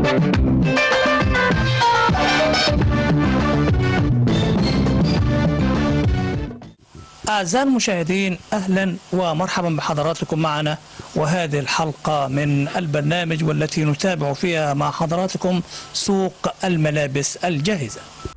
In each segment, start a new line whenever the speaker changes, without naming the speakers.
أعزائي المشاهدين، أهلا ومرحبا بحضراتكم معنا، وهذه الحلقة من البرنامج والتي نتابع فيها مع حضراتكم سوق الملابس الجاهزة.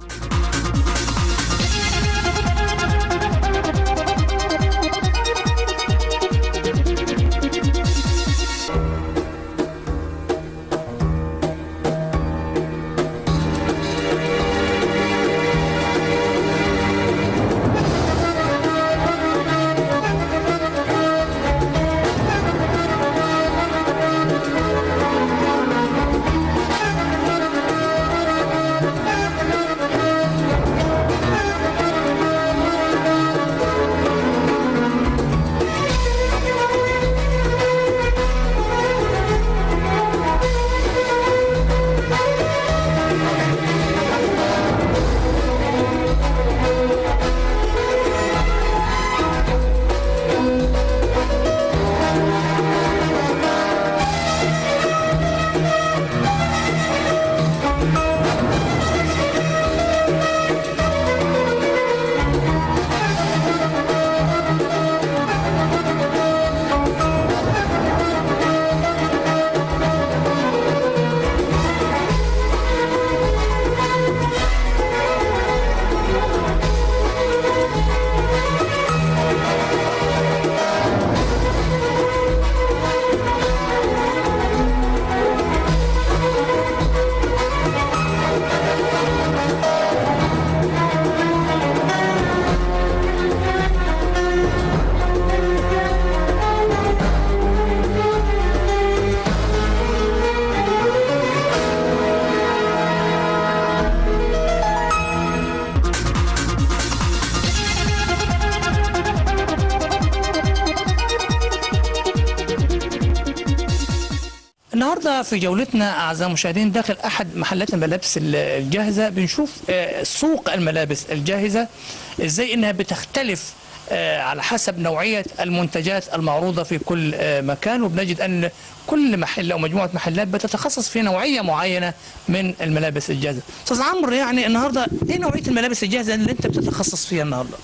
النهارده في جولتنا أعزائي المشاهدين داخل أحد محلات الملابس الجاهزة بنشوف سوق الملابس الجاهزة ازاي انها بتختلف على حسب نوعية المنتجات المعروضة في كل مكان، وبنجد أن كل محل أو مجموعة محلات بتتخصص في نوعية معينة من الملابس الجاهزة. أستاذ عمرو، يعني النهارده إيه نوعية الملابس الجاهزة اللي أنت بتتخصص فيها النهارده؟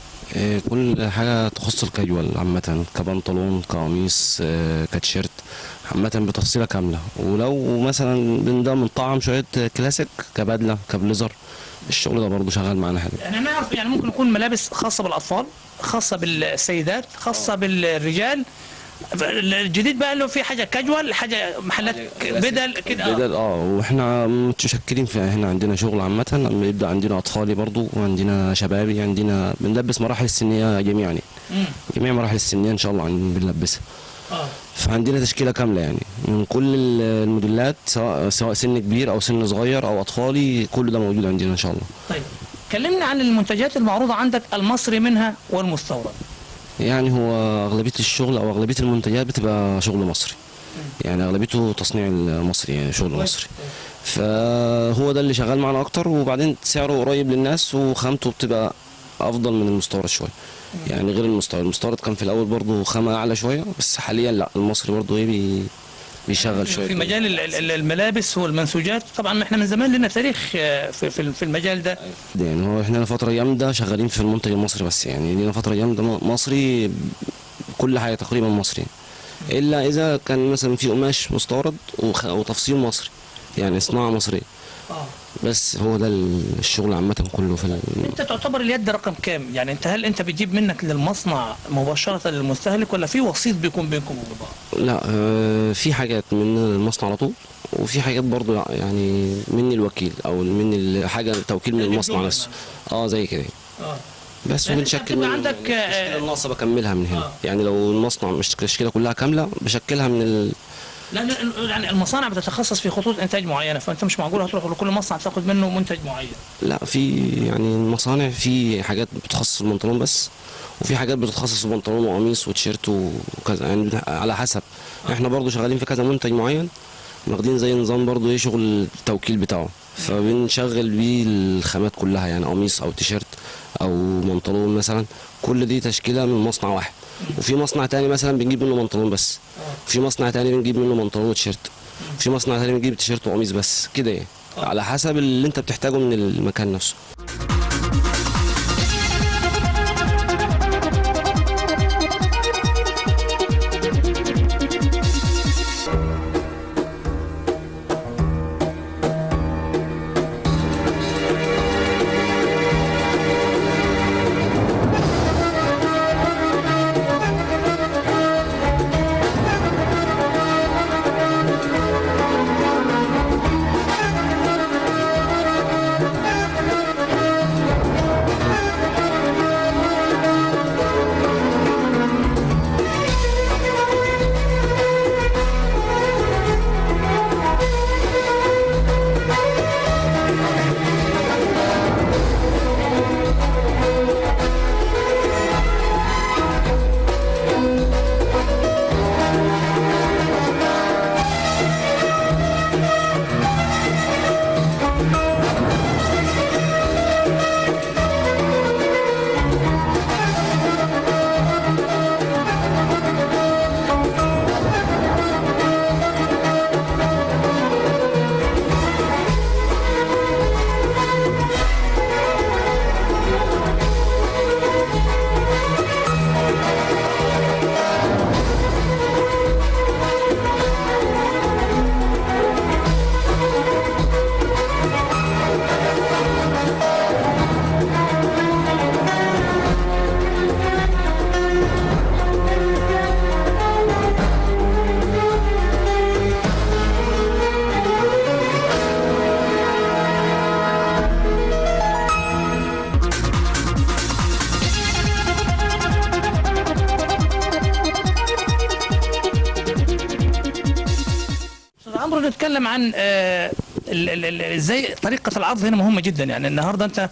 كل حاجة تخص الكاجوال عامة، كبنطلون، كقميص، كتيشيرت، عامة بتفصيلة كاملة. ولو مثلا بنضم طعم شوية كلاسيك كبدلة كبليزر، الشغل ده برضه شغال معانا حلو.
يعني نعرف يعني ممكن يكون ملابس خاصة بالأطفال، خاصة بالسيدات، خاصة بالرجال. الجديد بقى له في حاجة كاجوال، حاجة محلات بدل كده.
بدل واحنا متشكلين في هنا عندنا شغل عامة، بيبدأ عندنا أطفالي برضه وعندنا شبابي، عندنا بنلبس مراحل السنية جميعا يعني. جميع مراحل السنية إن شاء الله بنلبسها. فعندنا تشكيلة كاملة يعني من كل الموديلات، سواء سن كبير أو سن صغير أو أطفالي، كل ده موجود عندنا إن شاء الله.
طيب كلمنا عن المنتجات المعروضة عندك، المصري منها والمستورد.
يعني هو أغلبية الشغل أو أغلبية المنتجات بتبقى شغل مصري، يعني أغلبيته تصنيع المصري، يعني شغل مصري. فهو ده اللي شغال معنا أكتر، وبعدين سعره قريب للناس وخامته بتبقى أفضل من المستورد شوية. يعني غير المستورد كان في الأول برضه خامة أعلى شوية، بس حاليا لا، المصري برضه إيه بيشغل شوية
في مجال الملابس والمنسوجات. طبعا احنا من زمان لنا تاريخ في المجال ده.
يعني هو احنا لنا فترة جامدة شغالين في المنتج المصري، بس يعني لنا فترة جامدة مصري، كل حاجة تقريبا مصري، إلا إذا كان مثلا في قماش مستورد وتفصيل مصري، يعني صناعة مصرية. بس هو ده الشغل عامة كله في
انت تعتبر اليد رقم كام؟ يعني هل انت بتجيب منك للمصنع مباشرة للمستهلك، ولا في وسيط بيكون بينكم وبين بعض؟
لا، في حاجات من المصنع على طول، وفي حاجات برضو يعني مني الوكيل او مني حاجة توكيل من المصنع نفسه. زي كده. بس وبنشكل من
عندك
التشكيلة الناقصة بكملها من هنا. يعني لو المصنع مش التشكيلة كلها كاملة بشكلها من
لا يعني المصانع بتتخصص في خطوط انتاج معينه، فانت مش معقول هتروح لكل مصنع تاخد منه منتج معين.
لا، في يعني المصانع في حاجات بتخصص البنطلون بس، وفي حاجات بتتخصص البنطلون وقميص وتيشيرت وكذا، يعني على حسب. احنا برضو شغالين في كذا منتج معين، واخدين زي نظام برضو ايه شغل التوكيل بتاعه، فبنشغل بيه الخامات كلها، يعني قميص او تيشيرت او بنطلون مثلا، كل دي تشكيله من مصنع واحد. وفي مصنع تاني مثلا بنجيب منه بنطلون بس، وفي مصنع تاني بنجيب منه بنطلون وتيشيرت، في مصنع تاني بيجيب تيشيرت وقميص بس كده يعني، على حسب اللي انت بتحتاجه من المكان نفسه.
عمرو، نتكلم عن ازاي طريقه العرض هنا مهمه جدا. يعني النهارده انت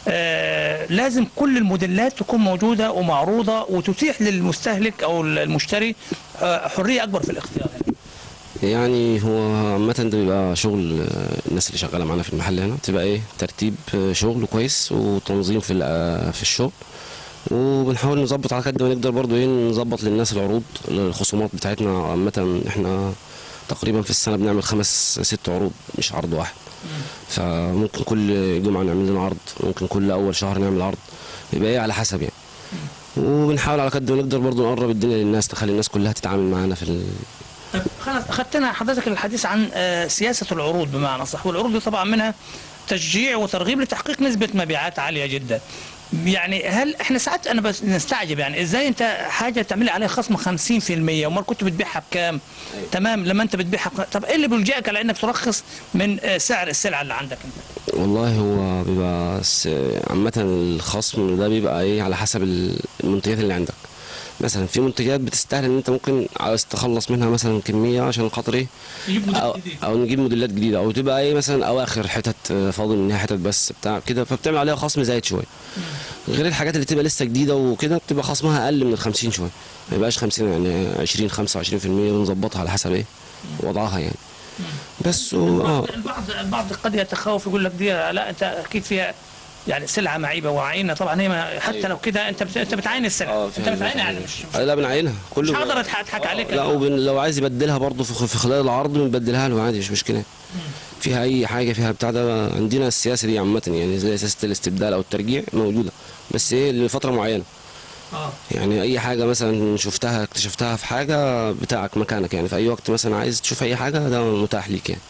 لازم كل الموديلات تكون موجوده ومعروضه وتتيح للمستهلك او المشتري حريه اكبر في الاختيار.
يعني هو عامة ده بيبقى شغل الناس اللي شغالة معانا في المحل هنا، تبقى ايه ترتيب شغل كويس وتنظيم في الشغل، وبنحاول نظبط على قد ما نقدر برضو ايه نظبط للناس العروض، الخصومات بتاعتنا. عامة احنا تقريبا في السنة بنعمل 5 6 عروض مش عرض واحد، فممكن كل جمعة نعمل لنا عرض، ممكن كل أول شهر نعمل عرض، يبقى ايه على حسب يعني. وبنحاول على قد ما نقدر برضو نقرب الدنيا للناس، نخلي الناس كلها تتعامل معانا في
طيب خلاص، اخذتنا حضرتك الحديث عن سياسه العروض بمعنى صح، والعروض دي طبعا منها تشجيع وترغيب لتحقيق نسبه مبيعات عاليه جدا. يعني هل احنا ساعات انا بس نستعجب يعني ازاي انت حاجه تعملي عليها خصم 50% امال كنت بتبيعها بكام؟ أيوة. تمام، لما انت بتبيعها طب ايه اللي بيلجئك على انك ترخص من سعر السلعه اللي عندك انت؟
والله هو بيبقى عامه الخصم ده بيبقى ايه على حسب المنتجات اللي عندك. مثلا في منتجات بتستاهل ان انت ممكن عاوز تخلص منها مثلا كميه عشان خاطر ايه أو نجيب موديلات جديده، او تبقى ايه مثلا اواخر حتت فاضل منها حتت بس بتاع كده، فبتعمل عليها خصم زايد شويه. غير الحاجات اللي تبقى لسه جديده وكده بتبقى خصمها اقل من ال 50 شويه، ما يبقاش 50 يعني 20 25%، بنظبطها على حسب ايه وضعها يعني. بس
البعض قد يتخوف يقول لك دي لا انت اكيد فيها يعني سلعه معيبه وعينه، طبعا هي حتى لو كده انت بتعين السلعه، انت بتعينها يعني مش
لا بنعينها كله،
مش هقدر اضحك عليك.
لا لو عايز يبدلها برضه في خلال العرض بنبدلها له عادي مش مشكله. فيها اي حاجه فيها بتاع ده، عندنا السياسه دي عامه يعني زي سياسه الاستبدال او الترجيع موجوده، بس ايه لفتره معينه. يعني اي حاجه مثلا شفتها اكتشفتها في حاجه بتاعك مكانك، يعني في اي وقت مثلا عايز تشوف اي حاجه ده متاح ليك يعني.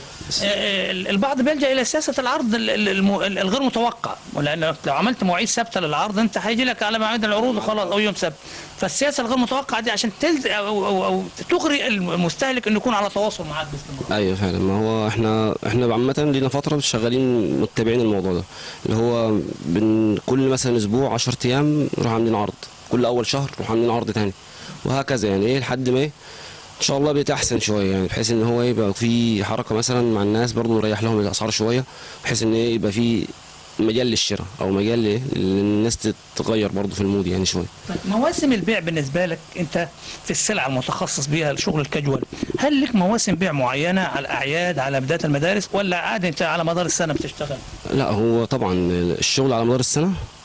البعض بيلجأ الى سياسه العرض الغير متوقع، لان لو عملت مواعيد ثابته للعرض انت هيجي لك على مواعيد العروض وخلاص او يوم سبت. فالسياسه الغير متوقعه دي عشان أو تغري المستهلك انه يكون على تواصل معاك باستمرار.
ايوه فعلا، ما هو احنا عامه لينا فتره شغالين متابعين الموضوع ده، اللي هو كل مثلا اسبوع 10 ايام نروح عاملين عرض، كل اول شهر نروح عاملين عرض تاني، وهكذا يعني ايه لحد ما ايه ان شاء الله بيتحسن شويه، يعني بحيث ان هو يبقى في حركه مثلا مع الناس برضه نريح لهم الاسعار شويه، بحيث ان ايه يبقى في مجال للشراء او مجال للناس تتغير برضه في المود يعني شويه.
طيب مواسم البيع بالنسبه لك انت في السلعه المتخصص بها الشغل الكاجوال، هل لك مواسم بيع معينه على الاعياد على بدايه المدارس ولا عادي انت على مدار السنه بتشتغل؟
لا هو طبعا الشغل على مدار السنه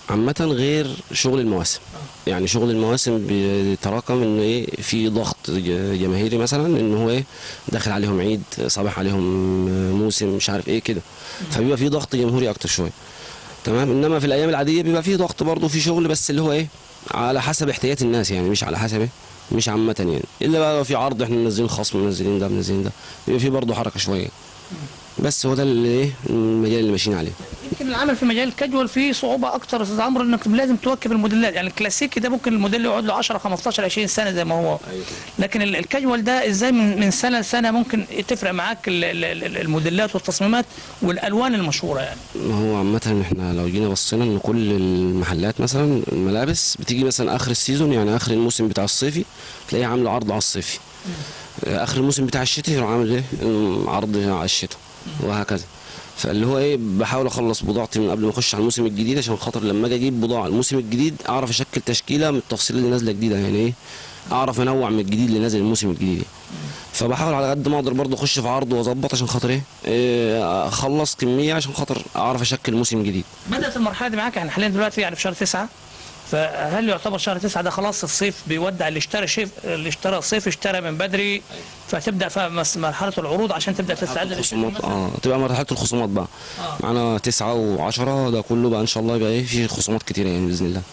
عامة غير شغل المواسم. يعني شغل المواسم بيتراكم ان ايه، في ضغط جماهيري مثلا ان هو ايه داخل عليهم عيد، صابح عليهم موسم مش عارف ايه كده، فبيبقى في ضغط جمهوري اكتر شويه. تمام. انما في الايام العاديه بيبقى في ضغط برضه في شغل، بس اللي هو ايه على حسب احتياجات الناس، يعني مش على حسب ايه، مش عامه يعني. الا بقى لو في عرض احنا منزلين خصم، منزلين ده منزلين ده، بيبقى في برضه حركه شويه. بس هو ده اللي ايه المجال اللي ماشيين عليه.
يمكن العمل في مجال الكاجوال فيه صعوبه اكتر يا استاذ عمرو، انك لازم تواكب الموديلات. يعني الكلاسيكي ده ممكن الموديل يقعد له 10 15 20 سنه زي ما هو، لكن الكاجوال ده ازاي من سنه لسنه ممكن تفرق معاك الموديلات والتصميمات والالوان المشهوره يعني.
ما هو عامة احنا لو جينا بصينا ان كل المحلات مثلا الملابس بتيجي مثلا اخر السيزون، يعني اخر الموسم بتاع الصيفي تلاقيه عامله عرض على الصيفي، اخر الموسم بتاع الشتاء يروح عامل ايه عرض على الشتاء، وهكذا. فاللي هو ايه بحاول اخلص بضاعتي من قبل ما اخش على الموسم الجديد، عشان خاطر لما اجي اجيب بضاعه الموسم الجديد اعرف اشكل تشكيله من التفصيلات اللي نازله جديده، يعني ايه اعرف انوع من الجديد اللي نازل الموسم الجديد. فبحاول على قد ما اقدر برضه اخش في عرض واظبط عشان خاطر ايه اخلص كميه عشان خاطر اعرف اشكل موسم جديد.
بدات المرحله دي معاك، احنا حاليا دلوقتي يعني في شهر 9، فهل يعتبر شهر 9 ده خلاص الصيف بيودع اللي اشترى اللي اشترى الصيف اشترى من بدري، فتبدا في مرحله العروض عشان تبدا تستعد
للخصومات؟ تبقى مرحله الخصومات بقى. معانا 9 و10 ده كله بقى ان شاء الله يبقى ايه في خصومات كتيره يعني باذن الله.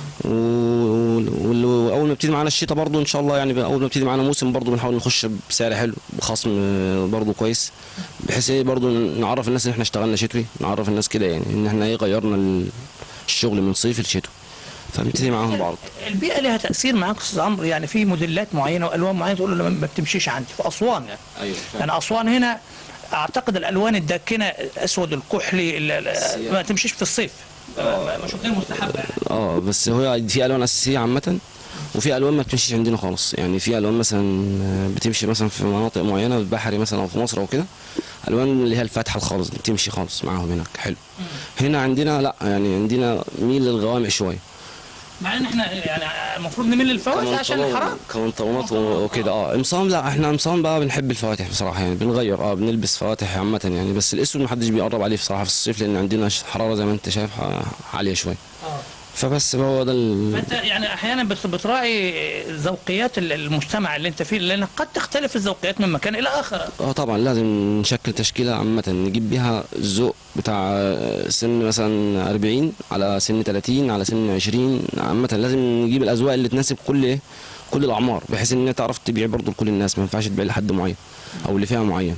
واول ما يبتدي معانا الشتاء برضو ان شاء الله، يعني اول ما يبتدي معانا موسم برضو بنحاول نخش بسعر حلو بخصم برضو كويس، بحيث ايه برضو نعرف الناس ان احنا اشتغلنا شتوي، نعرف الناس كده يعني ان احنا ايه غيرنا الشغل من صيف لشتوي، فبنبتدي معاهم بعض.
البيئه لها تاثير معاك استاذ عمرو؟ يعني في موديلات معينه والوان معينه تقول له ما بتمشيش عندي في اسوان يعني.
ايوه
يعني اسوان هنا اعتقد الالوان الداكنه الاسود الكحلي ما تمشيش في الصيف، مش غير مستحبه يعني.
بس هو في الوان اساسيه عامه، وفي الوان ما بتمشيش عندنا خالص. يعني في الوان مثلا بتمشي مثلا في مناطق معينه في بحري مثلا او في مصر او كده، الوان اللي هي الفاتحه الخالص بتمشي خالص معاهم هناك حلو. هنا عندنا لا، يعني عندنا ميل للغوامق شويه،
مع ان احنا يعني المفروض نميل للفواكه عشان الحرام
كمنطلونات وكده. قمصان لا، احنا قمصان بقى بنحب الفواتح بصراحه، يعني بنغير بنلبس فواتح عامه يعني، بس الاسود محدش بيقرب عليه بصراحه في الصيف، لان عندنا حراره زي ما انت شايف عاليه شويه. فبس هو ده
فانت يعني احيانا بتراعي ذوقيات المجتمع اللي انت فيه، لان قد تختلف الذوقيات من مكان الى اخر.
طبعا لازم نشكل تشكيله عامه نجيب بيها الذوق بتاع سن مثلا 40 على سن 30 على سن 20 عامه، لازم نجيب الاذواق اللي تناسب كل الاعمار، بحيث ان تعرف تبيع برضه لكل الناس، ما ينفعش تبيع لحد معين او لفئه معينه.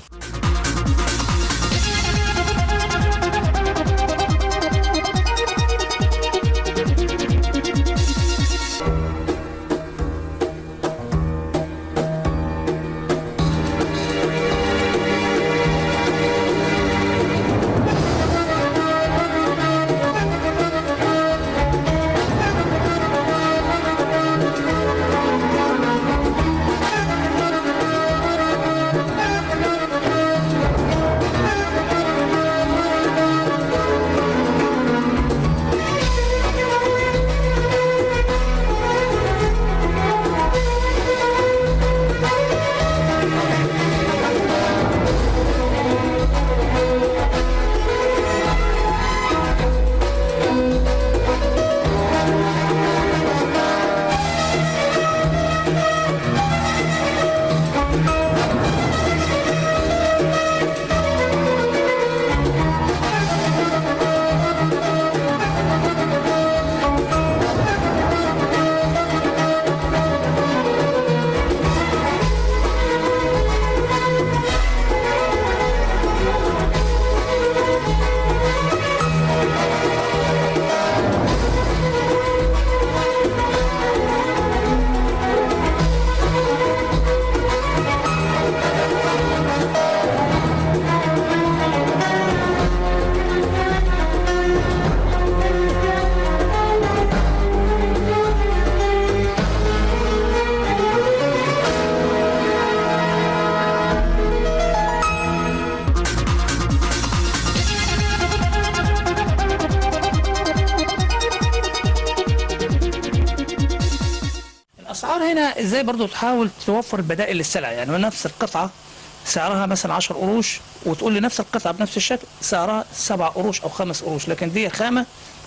الاسعار هنا ازاي برضو تحاول توفر بدائل للسلع؟ يعني نفس القطعه سعرها مثلا 10 قروش، وتقول لي نفس القطعه بنفس الشكل سعرها 7 قروش او 5 قروش، لكن دي خامه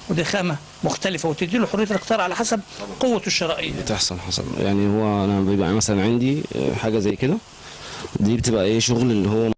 ودي خامه مختلفه، وتدي له حريه الاختيار على حسب قوته الشرائيه.
بتحصل حصل يعني. هو انا بيبقى مثلا عندي حاجه زي كده، دي بتبقى ايه شغل اللي هو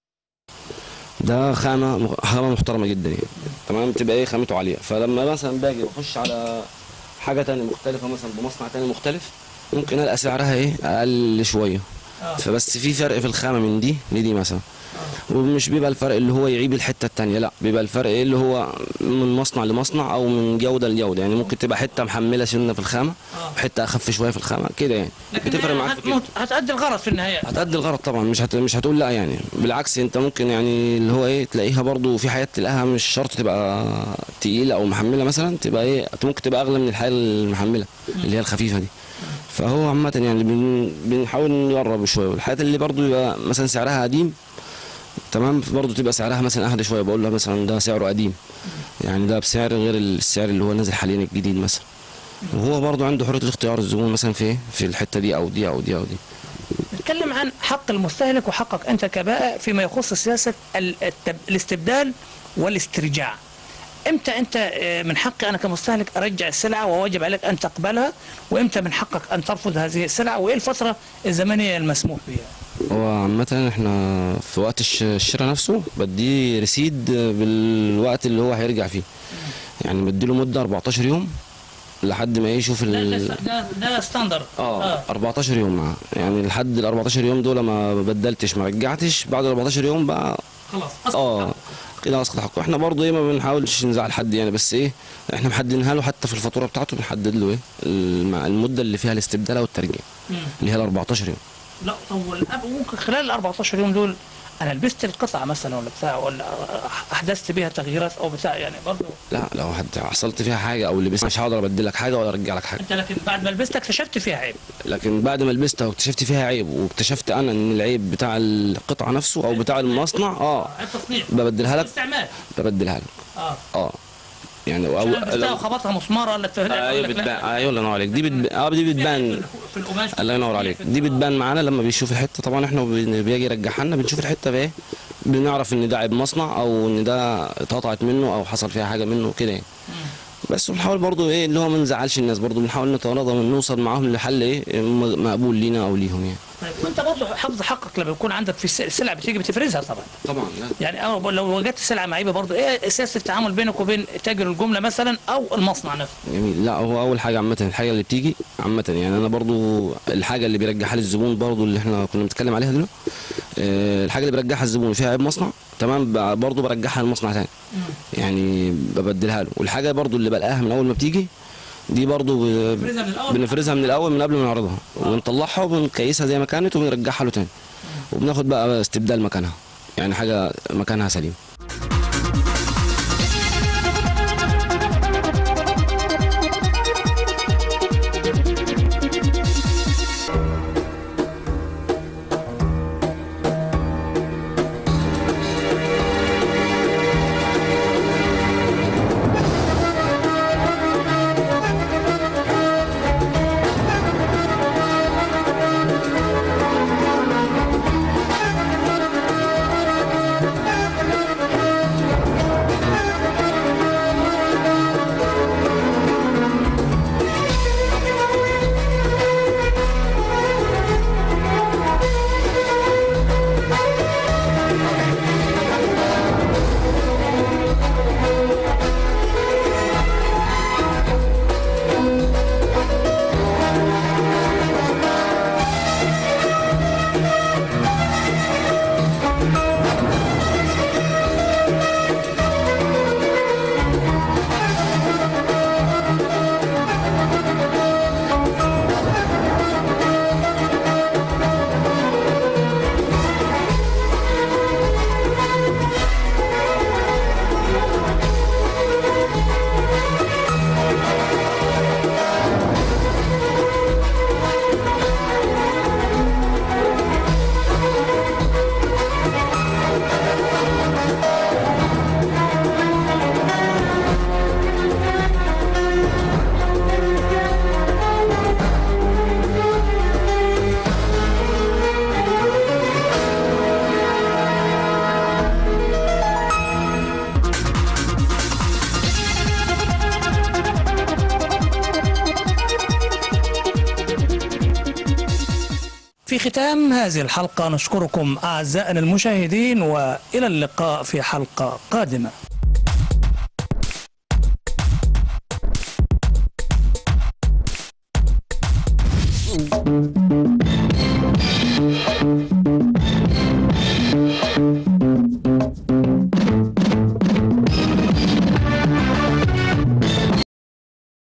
ده خامه محترمه جدا يعني، تمام، بتبقى ايه خامته عاليه. فلما مثلا باجي بخش على حاجه تانية مختلفه مثلا بمصنع تاني مختلف، ممكن الاقي سعرها ايه اقل شويه. فبس في فرق في الخامه من دي لدي مثلا. ومش بيبقى الفرق اللي هو يعيب الحته التانية، لا، بيبقى الفرق ايه اللي هو من مصنع لمصنع او من جوده لجوده. يعني ممكن تبقى حته محمله سنه في الخامه وحته اخف شويه في الخامه كده يعني. بتفرق معاك في كده.
هتأدي الغرض في النهايه.
هتأدي الغرض طبعا، مش هتقول لا يعني. بالعكس انت ممكن يعني اللي هو ايه تلاقيها برضو في حاجات تلاقيها مش شرط تبقى تقيله او محمله مثلا، تبقى ايه ممكن تبقى اغلى من الحاجه المحمله اللي هي الخفيفه دي. فهو عامه يعني بنحاول نقرب شويه. والحاجات اللي برضو يبقى مثلا سعرها قديم، تمام، برضه تبقى سعرها مثلا اهدى شويه، بقول لها مثلا ده سعره قديم يعني، ده بسعر غير السعر اللي هو نازل حاليا الجديد مثلا. وهو برضه عنده حريه الاختيار الزبون مثلا في ايه في الحته دي او دي او دي او دي.
نتكلم عن حق المستهلك وحقك انت كبائع فيما يخص سياسه الاستبدال والاسترجاع. امتى انت من حقي انا كمستهلك ارجع السلعه وواجب عليك ان تقبلها، وامتى من حقك ان ترفض هذه السلعه، وايه الفتره الزمنيه المسموح بها؟
هو عامة احنا في وقت الشراء نفسه بديه ريسيد بالوقت اللي هو هيرجع فيه. يعني بديله مدة 14 يوم لحد ما يشوف
ده ستاندر.
14 يوم معاه يعني. لحد ال 14 يوم دول ما بدلتش ما رجعتش، بعد ال 14 يوم بقى
خلاص
كده اسقط حقه. احنا برضه ايه ما بنحاولش نزعل حد يعني، بس ايه احنا محددينها له حتى في الفاتوره بتاعته، بنحدد له ايه المده اللي فيها الاستبدال او الترجيع اللي هي ال 14 يوم.
لا طب ممكن خلال ال 14 يوم دول انا لبست القطعه مثلا ولا بتاع، ولا احدثت بيها تغييرات او بتاع يعني برضه.
لا لو حصلت فيها حاجه او لبست مش هقدر ابدل لك حاجه ولا ارجع لك حاجه.
انت لكن بعد ما لبستها اكتشفت فيها عيب.
لكن بعد ما لبستها واكتشفت فيها عيب، واكتشفت انا ان العيب بتاع القطعه نفسه او بتاع المصنع
التصنيع
ببدلها لك.
استعمال
ببدلها لك. يعني
او لو خبطها مسمار ولا
ايوه بتبان. ايوه الله ينور عليك. دي بتبان
في القماش.
الله ينور عليك. دي بتبان معانا لما بيشوف الحته. طبعا احنا بيجي يرجعها لنا بنشوف الحته بايه، بنعرف ان ده عيب مصنع او ان ده اتقطعت منه او حصل فيها حاجه منه كده يعني. بس بنحاول برضو ايه اللي هو ما نزعلش الناس، برضو بنحاول نتراضى ونوصل معاهم لحل ايه مقبول لينا او ليهم يعني.
طيب وانت برضه حافظ حقك لما يكون عندك في السلعه بتيجي بتفرزها طبعا.
لا.
يعني لو وجدت سلعه معيبه برضه ايه سياسه التعامل بينك وبين تاجر الجمله مثلا او المصنع نفسه؟
جميل. لا هو اول حاجه عامه الحاجه اللي بتيجي عامه يعني انا برضو الحاجه اللي بيرجعها لي الزبون برضو اللي احنا كنا بنتكلم عليها دلوقتي، الحاجه اللي بيرجعها الزبون فيها عيب مصنع، تمام، برضو برجعها للمصنع تاني يعني ببدلها له. والحاجه برضو اللي بلاقيها من اول ما بتيجي دي برضو بنفرزها من الاول من قبل ما نعرضها، ونطلعها وبنقيسها زي ما كانت وبنرجعها له تاني، وبناخد بقى استبدال مكانها يعني حاجه مكانها سليم.
ختام هذه الحلقة نشكركم أعزائنا المشاهدين، وإلى اللقاء في حلقة قادمة.